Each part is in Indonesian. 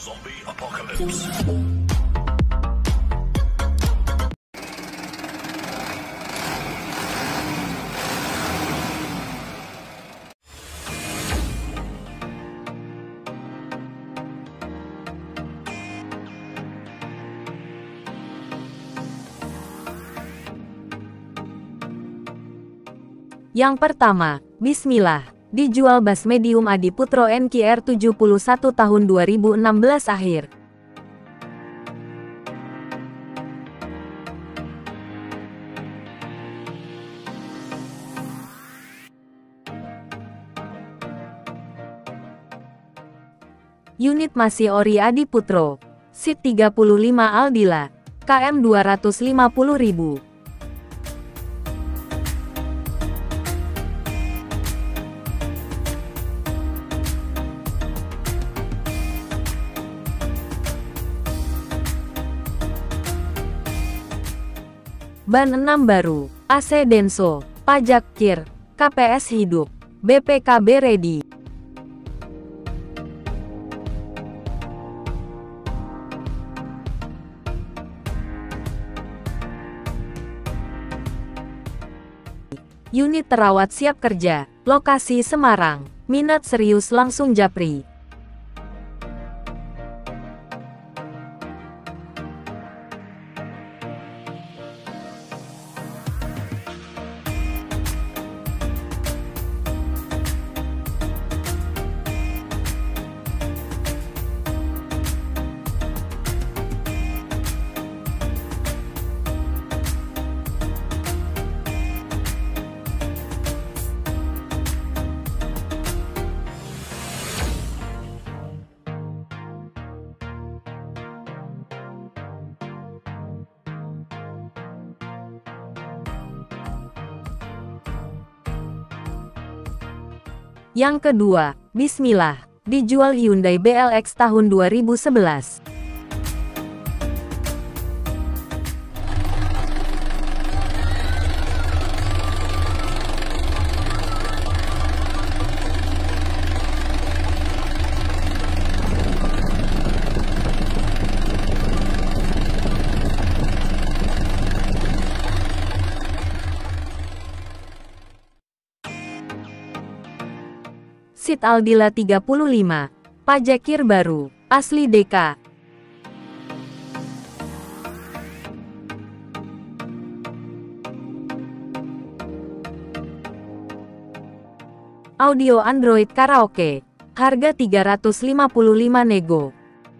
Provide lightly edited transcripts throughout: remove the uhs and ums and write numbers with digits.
Zombie Apocalypse. Yang pertama, Bismillah. Dijual bas medium Adi Putro NKR 71 tahun 2016 akhir. Unit masih ori Adi Putro. SID 35 Aldila. KM 250.000. Ban 6 baru, AC Denso, pajak KIR, KPS hidup, BPKB ready. Unit terawat siap kerja, lokasi Semarang, minat serius langsung japri. Yang kedua, Bismillah. Dijual Hyundai BLX tahun 2011. SID Aldila 35, pajak KIR baru, asli DK. Audio Android karaoke, harga 355 nego.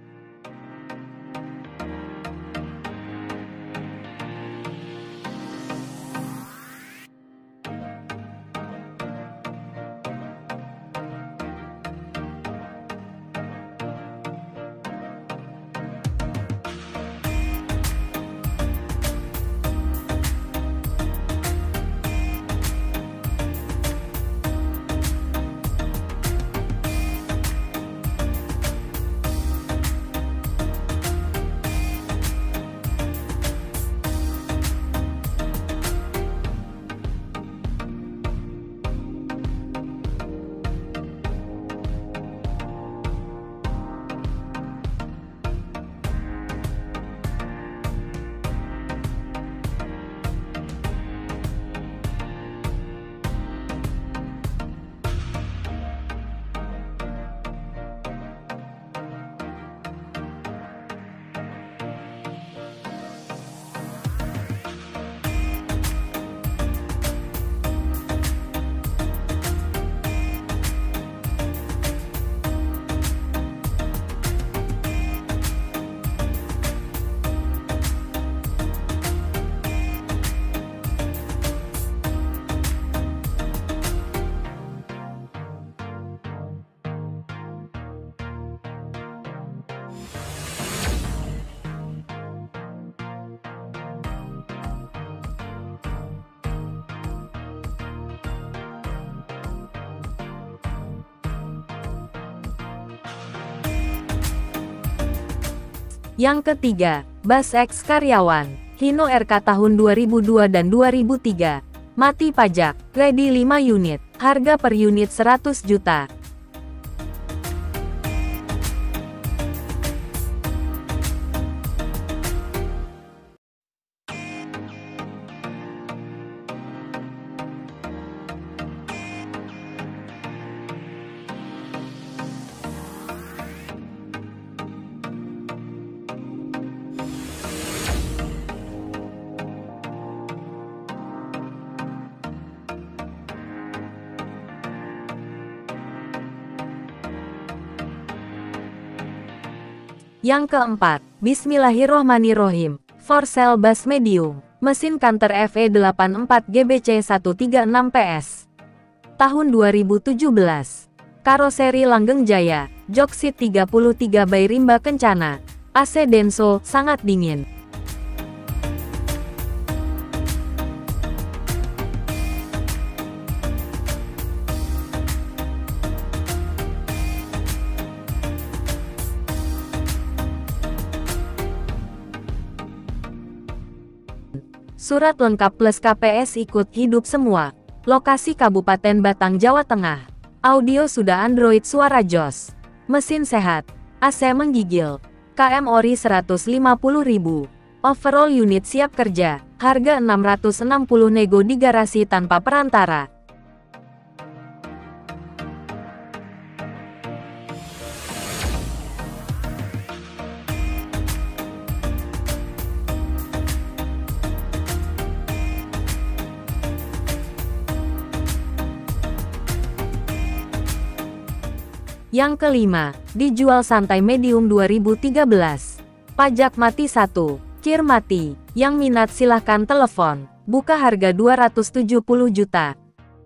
Yang ketiga, bas X karyawan, Hino RK tahun 2002 dan 2003. Mati pajak, ready 5 unit, harga per unit 100 juta. Yang keempat, Bismillahirrohmanirrohim, for sale bass medium, mesin Canter FE84 GBC 136 PS. Tahun 2017. Karoseri Langgeng Jaya, jok seat 33 by Rimba Kencana, AC Denso, sangat dingin. Surat lengkap plus KPS ikut hidup semua. Lokasi Kabupaten Batang, Jawa Tengah. Audio sudah Android, suara jos. Mesin sehat. AC menggigil. KM ori 150.000. Overall unit siap kerja. Harga 660 nego di garasi tanpa perantara. Yang kelima, dijual santai medium 2013. Pajak mati 1, kir mati. Yang minat silahkan telepon. Buka harga 270 juta.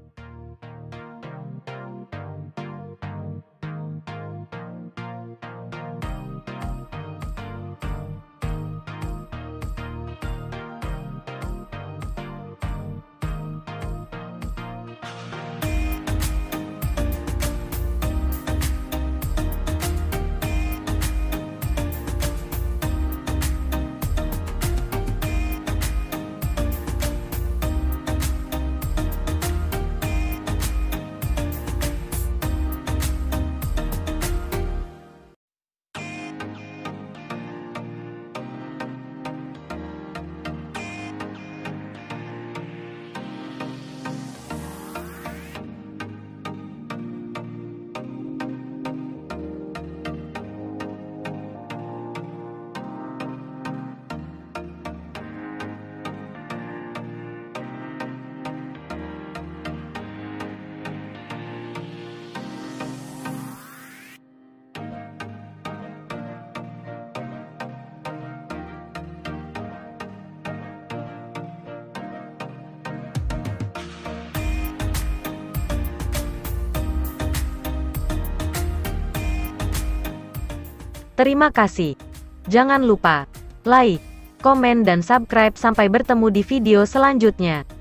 Terima kasih. Jangan lupa like, komen dan subscribe. Sampai bertemu di video selanjutnya.